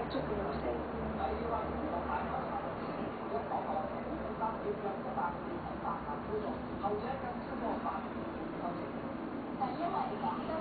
足有聲。 但因為廣東